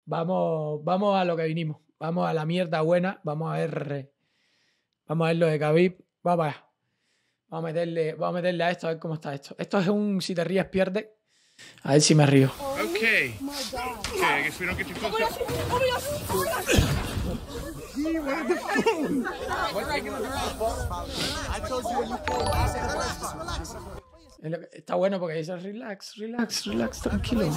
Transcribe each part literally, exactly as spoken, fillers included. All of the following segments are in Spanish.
Vamos, vamos a lo que vinimos. Vamos a la mierda buena. Vamos a ver. Vamos a ver lo de Khabib. Vamos allá. Vamos a meterle, vamos a meterle a esto a ver cómo está esto. Esto es un si te ríes pierde. A ver si me río. Okay. Okay, I guess we don't get too close. Oh my gosh! Oh my gosh! He wanted the food. Está bueno porque dice relax, relax, relax, tranquilo.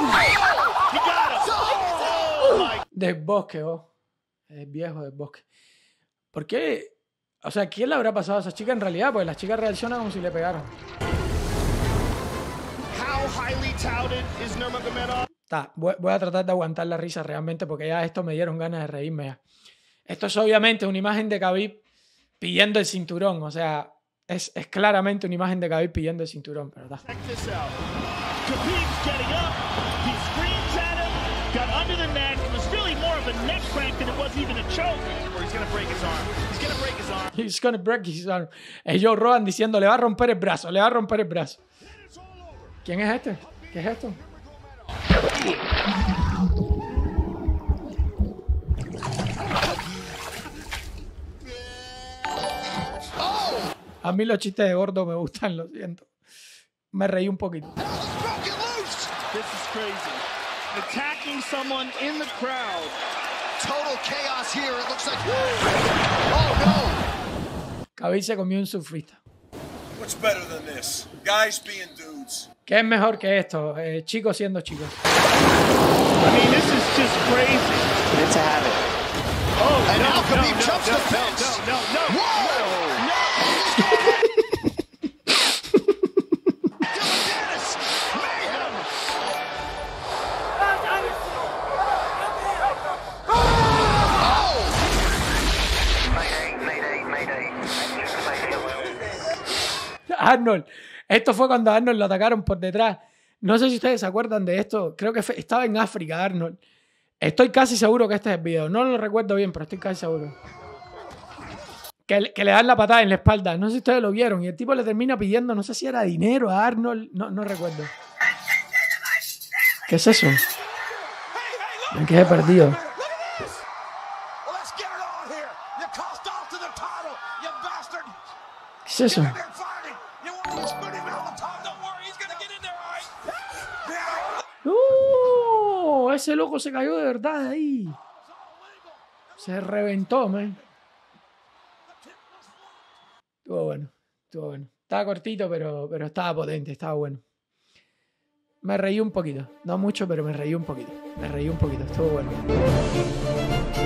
Del bosque, oh. Es viejo del bosque. ¿Por qué? O sea, ¿quién le habrá pasado a esa chica en realidad? Pues las chicas reaccionan como si le pegaran. Ta, voy, voy a tratar de aguantar la risa realmente porque ya esto me dieron ganas de reírme ya. Esto es obviamente una imagen de Khabib pidiendo el cinturón. O sea, es, es claramente una imagen de Khabib pidiendo el cinturón. Pero ta. He's gonna break his arm. Ellos Rogan diciendo, le va a romper el brazo, le va a romper el brazo. ¿Quién es este? ¿Qué es esto? A mí los chistes de gordo me gustan, lo siento. Me reí un poquito. Attacking someone in the crowd. Total chaos here. It looks like. Oh no. Khabib se comió un surfista. What's better than this? Guys being dudes. ¿Qué es mejor que esto? Eh, chicos siendo chicos. I mean, this is just crazy. It's a habit. Oh, and no, now Khabib no, jumps no, the fence. No, no, no, no. Whoa! No. Arnold. Esto fue cuando a Arnold lo atacaron por detrás. No sé si ustedes se acuerdan de esto. Creo que fue, estaba en África, Arnold. Estoy casi seguro que este es el video. No lo recuerdo bien, pero estoy casi seguro. Que, que le dan la patada en la espalda. No sé si ustedes lo vieron. Y el tipo le termina pidiendo, no sé si era dinero a Arnold. No, no recuerdo. ¿Qué es eso? Me quedé perdido. ¿Qué es eso? ¡Uh! Ese loco se cayó de verdad ahí. Se reventó, man. Estuvo bueno. Estuvo bueno. Estaba cortito, pero, pero estaba potente. Estaba bueno. Me reí un poquito. No mucho, pero me reí un poquito. Me reí un poquito. Estuvo bueno.